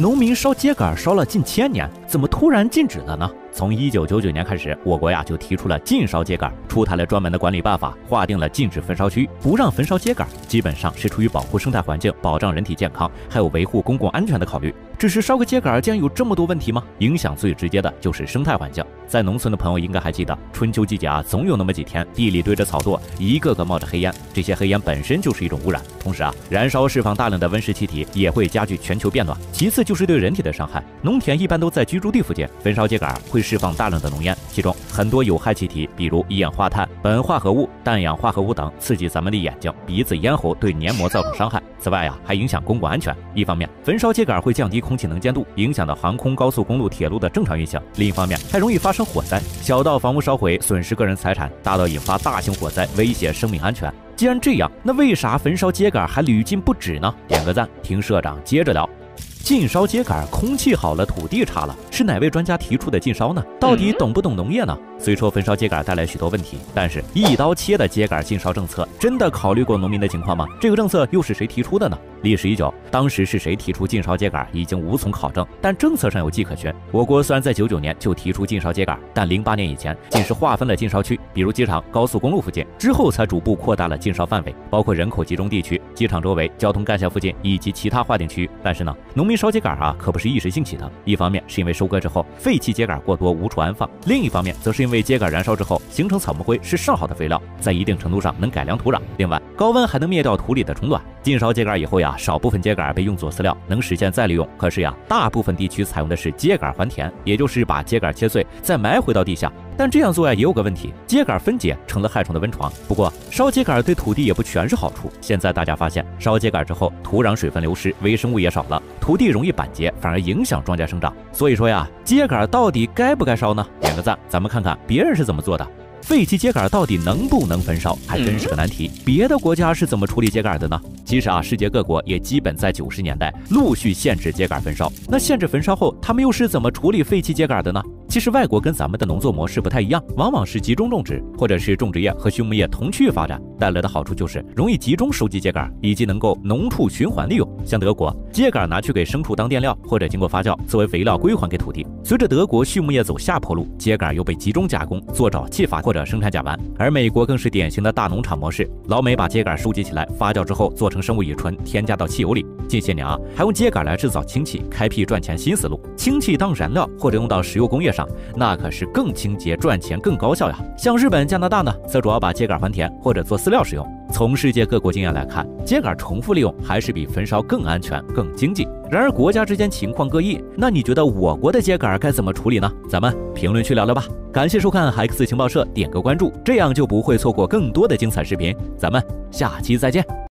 农民烧秸秆烧了近1000年，怎么突然禁止了呢？从1999年开始，我国呀就提出了禁烧秸秆，出台了专门的管理办法，划定了禁止焚烧区，不让焚烧秸秆，基本上是出于保护生态环境、保障人体健康，还有维护公共安全的考虑。只是烧个秸秆竟然有这么多问题吗？影响最直接的就是生态环境。在农村的朋友应该还记得，春秋季节啊，总有那么几天，地里堆着草垛，一个个冒着黑烟，这些黑烟本身就是一种污染。同时啊，燃烧释放大量的温室气体，也会加剧全球变暖。其次就是对人体的伤害，农田一般都在居住地附近，焚烧秸秆会释放大量的浓烟，其中很多有害气体，比如一氧化碳、苯化合物、氮氧化合物等，刺激咱们的眼睛、鼻子、咽喉，对黏膜造成伤害。此外啊，还影响公共安全。一方面，焚烧秸秆会降低空气能见度，影响到航空、高速公路、铁路的正常运行；另一方面，还容易发生火灾，小到房屋烧毁，损失个人财产，大到引发大型火灾，威胁生命安全。既然这样，那为啥焚烧秸秆还屡禁不止呢？点个赞，听社长接着聊。禁烧秸秆，空气好了，土地差了，是哪位专家提出的禁烧呢？到底懂不懂农业呢？虽说焚烧秸秆带来许多问题，但是一刀切的秸秆禁烧政策真的考虑过农民的情况吗？这个政策又是谁提出的呢？历史已久，当时是谁提出禁烧秸秆已经无从考证，但政策上有迹可循。我国虽然在99年就提出禁烧秸秆，但08年以前仅是划分了禁烧区，比如机场、高速公路附近，之后才逐步扩大了禁烧范围，包括人口集中地区、机场周围、交通干线附近以及其他划定区域。但是呢，农民烧秸秆啊，可不是一时兴起的。一方面是因为收割之后废弃秸秆过多无处安放，另一方面则是因为秸秆燃烧之后形成草木灰是上好的肥料，在一定程度上能改良土壤。另外，高温还能灭掉土里的虫卵。禁烧秸秆以后呀，少部分秸秆被用作饲料，能实现再利用。可是呀，大部分地区采用的是秸秆还田，也就是把秸秆切碎再埋回到地下。但这样做呀也有个问题，秸秆分解成了害虫的温床。不过烧秸秆对土地也不全是好处。现在大家发现，烧秸秆之后，土壤水分流失，微生物也少了，土地容易板结，反而影响庄稼生长。所以说呀，秸秆到底该不该烧呢？点个赞，咱们看看别人是怎么做的。废弃秸秆到底能不能焚烧，还真是个难题。别的国家是怎么处理秸秆的呢？其实啊，世界各国也基本在90年代陆续限制秸秆焚烧。那限制焚烧后，他们又是怎么处理废弃秸秆的呢？其实外国跟咱们的农作模式不太一样，往往是集中种植，或者是种植业和畜牧业同区域发展，带来的好处就是容易集中收集秸秆，以及能够农畜循环利用。像德国，秸秆拿去给牲畜当垫料，或者经过发酵作为肥料归还给土地。随着德国畜牧业走下坡路，秸秆又被集中加工做沼气发或者生产甲烷。而美国更是典型的大农场模式，老美把秸秆收集起来，发酵之后做成生物乙醇，添加到汽油里。近些年啊，还用秸秆来制造氢气，开辟赚钱新思路。氢气当燃料或者用到石油工业上，那可是更清洁、赚钱更高效呀。像日本、加拿大呢，则主要把秸秆还田或者做饲料使用。从世界各国经验来看，秸秆重复利用还是比焚烧更安全、更经济。然而国家之间情况各异，那你觉得我国的秸秆该怎么处理呢？咱们评论区聊聊吧。感谢收看海克斯情报社，点个关注，这样就不会错过更多的精彩视频。咱们下期再见。